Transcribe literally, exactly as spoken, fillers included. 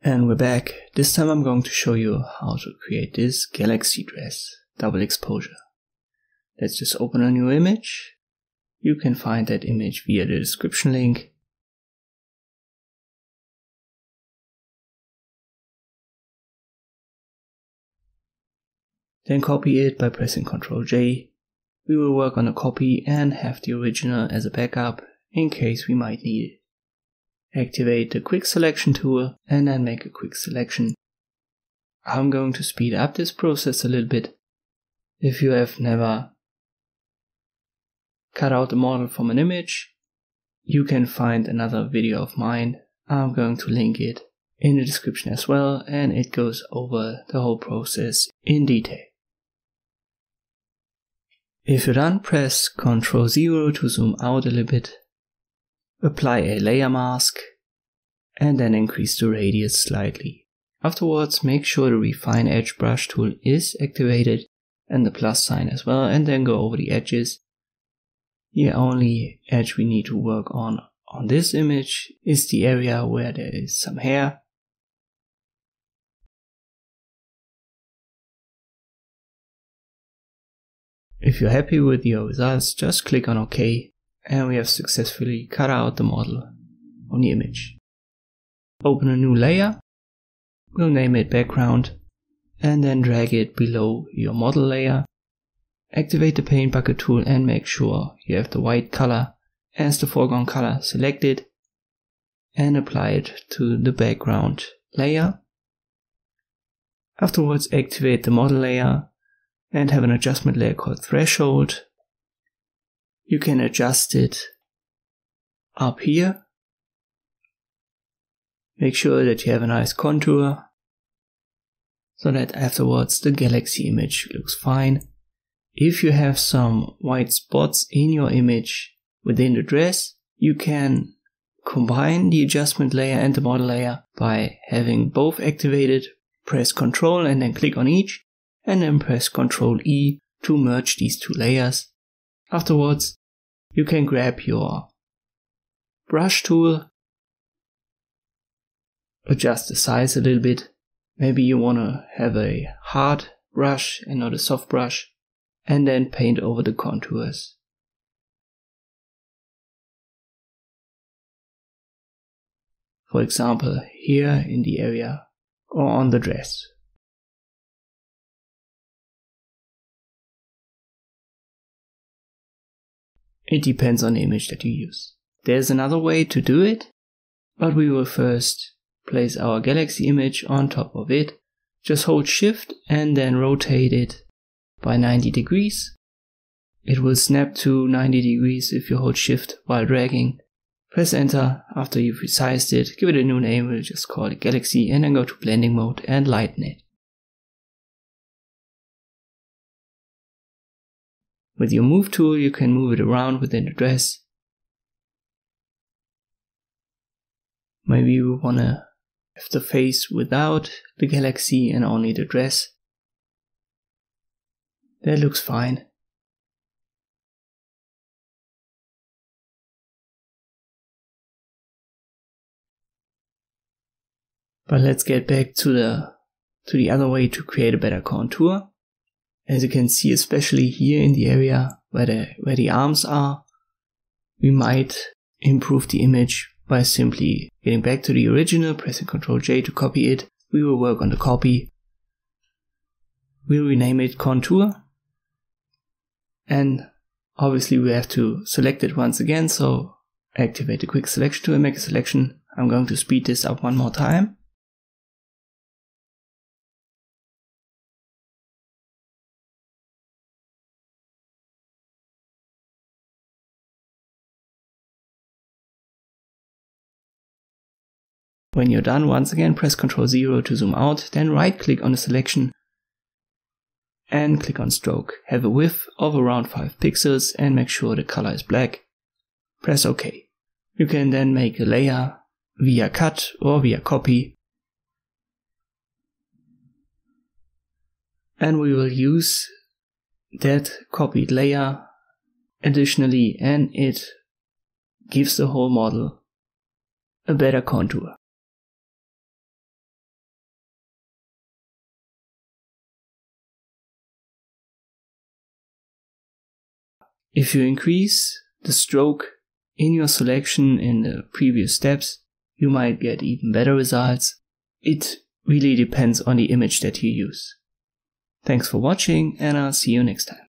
And we're back. This time I'm going to show you how to create this galaxy dress double exposure. Let's just open a new image. You can find that image via the description link. Then copy it by pressing control J. We will work on a copy and have the original as a backup in case we might need it. Activate the quick selection tool and then make a quick selection. I'm going to speed up this process a little bit. If you have never cut out the model from an image, you can find another video of mine. I'm going to link it in the description as well, and it goes over the whole process in detail. If you're done, press control zero to zoom out a little bit. Apply a layer mask and then increase the radius slightly. Afterwards, make sure the refine edge brush tool is activated and the plus sign as well, and then go over the edges. The only edge we need to work on on this image is the area where there is some hair. If you're happy with your results, just click on OK. And we have successfully cut out the model on the image. Open a new layer, we'll name it background, and then drag it below your model layer. Activate the paint bucket tool and make sure you have the white color as the foreground color selected, and apply it to the background layer. Afterwards, activate the model layer and have an adjustment layer called threshold. You can adjust it up here. Make sure that you have a nice contour so that afterwards the galaxy image looks fine. If you have some white spots in your image within the dress, you can combine the adjustment layer and the model layer by having both activated. Press Control and then click on each, and then press Control E to merge these two layers. Afterwards, you can grab your brush tool, adjust the size a little bit. Maybe you want to have a hard brush and not a soft brush, and then paint over the contours. For example, here in the area or on the dress. It depends on the image that you use. There's another way to do it, but we will first place our galaxy image on top of it. Just hold Shift and then rotate it by ninety degrees. It will snap to ninety degrees if you hold Shift while dragging. Press Enter after you've resized it, give it a new name, we'll just call it Galaxy, and then go to blending mode and lighten it. With your move tool, you can move it around within the dress. Maybe you want to have the face without the galaxy and only the dress. That looks fine. But let's get back to the to the other way to create a better contour. As you can see, especially here in the area where the, where the arms are, we might improve the image by simply getting back to the original, pressing control J to copy it. We will work on the copy. We'll rename it Contour. And obviously we have to select it once again, so activate the quick selection tool and make a selection. I'm going to speed this up one more time. When you're done, once again press control zero to zoom out, then right click on the selection and click on stroke. Have a width of around five pixels and make sure the color is black. Press OK. You can then make a layer via cut or via copy. And we will use that copied layer additionally, and it gives the whole model a better contour. If you increase the stroke in your selection in the previous steps, you might get even better results. It really depends on the image that you use. Thanks for watching, and I'll see you next time.